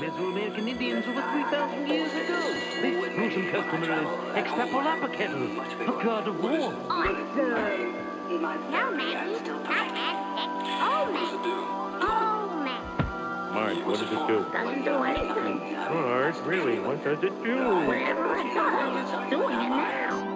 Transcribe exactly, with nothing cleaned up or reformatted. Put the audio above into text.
Mesoamerican Indians over three thousand years ago. This gruesome customer is Extrapolapocatl, a god of war. Awesome. No, Maggie, not Aztec. Olmec. Olmec. Marge, what does it do? Doesn't do anything. Marge, really, what does it do? Whatever it does, it's doing it now.